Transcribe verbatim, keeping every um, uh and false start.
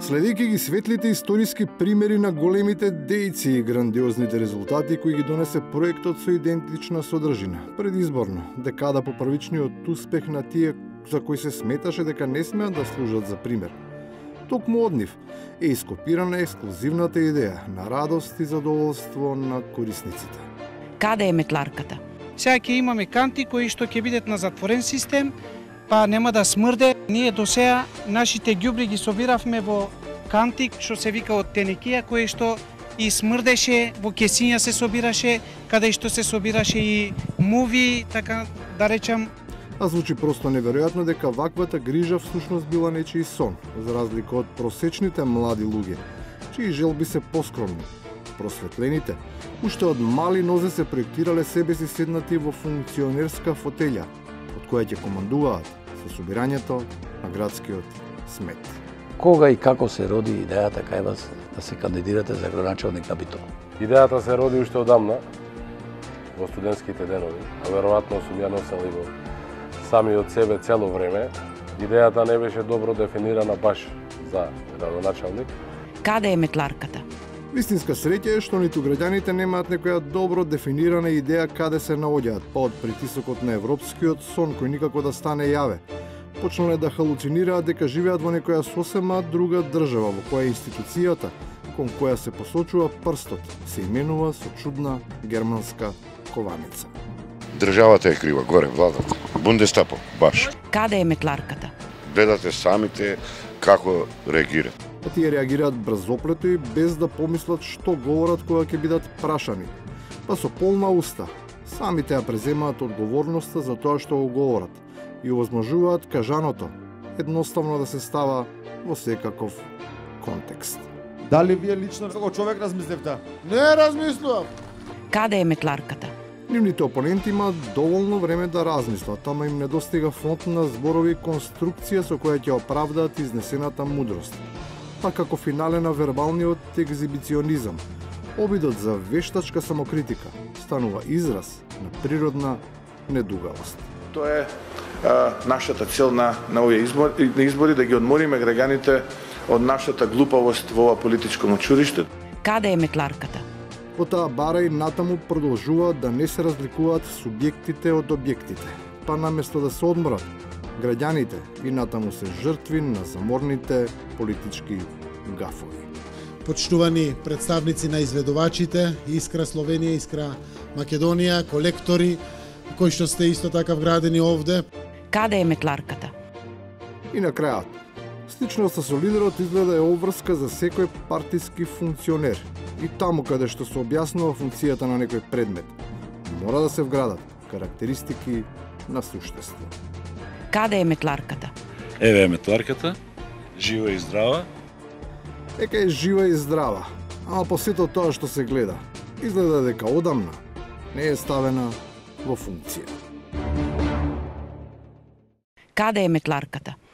Следејќи ги светлите историски примери на големите дејци и грандиозните резултати кои ги донесе проектот со идентична содржина, предизборно, декада по првичниот успех на тие за кои се сметаше дека не смеат да служат за пример. Токму од нив е ископирана ексклузивната идеја на радост и задоволство на корисниците. Каде е метларката? Сега ќе имаме канти кои што ќе бидат на затворен систем, па нема да смрде. Ние до сега нашите ѓубри ги собиравме во кантик што се вика од тенекија, кој што и смрдеше, во кесиња се собираше, каде што се собираше и муви, така да речам. А звучи просто неверојатно дека ваквата грижа всушност била нечиј сон, за разлика од просечните млади луѓе, чии желби се поскромни. Просветлените, уште од мали нозе се проектирале себе си седнати во функционерска фотелја, од која ќе командуваат со собирањето на градскиот смет. Кога и како се роди идејата кај вас да се кандидирате за градоначалник на Битола? Идејата се роди уште одамна, во студентските денови, а веројатно сум ја носел и во сами од себе цело време. Идејата не беше добро дефинирана баш за градоначалник. Каде е метларката? Вистинска среќа е што ниту граѓаните немаат некоја добро дефинирана идеја каде се наоѓаат, па од притисокот на европскиот сон кој никако да стане јаве. Почнале да халуцинираат дека живеат во некоја сосема друга држава, во која институцијата кон која се посочува прстот се именува со чудна германска кованица. Државата е крива, горе владата. Бундестапот, баш. Каде е метларката? Гледате самите како реагираат. Тие реагираат брзоплето и без да помислат што говорат кога ќе бидат прашани. Па со полна уста, самите ја преземаат одговорноста за тоа што го говорат и овозможуваат кажаното едноставно да се става во секаков контекст. Дали вие лично како човек размислевте? Не размислувам. Каде е метларката? Нивните опоненти имаат доволно време да размислат, ама им недостига фонд на зборови и конструкција со која ќе оправдаат изнесената мудрост. Па како финале на вербалниот екзибиционизам, обидот за вештачка самокритика станува израз на природна недугавост. Тоа е а, нашата цел на, на овие избори, на избори, да ги одмориме граѓаните од нашата глупавост во ова политичко мочуриште. Каде е метларката? По таа бара и натаму продолжуваат да не се разликуваат субјектите од објектите, па наместо да се одморат, граѓаните и натаму се жртви на заморните политички гафови. Почитувани представници на изведувачите, Искра Словенија, Искра Македонија, колектори, кои што сте исто така вградени овде. Каде е метларката? И на крајот, сличноста со лидерот изгледа е обврска за секој партиски функционер и таму каде што се објаснува функцијата на некој предмет. Мора да се вградат карактеристики на суштество. Каде е метларката? Еве е метларката, жива и здрава. Дека е жива и здрава, ама по сето тоа што се гледа, изгледа дека одамна не е ставена во функција. Каде е метларката?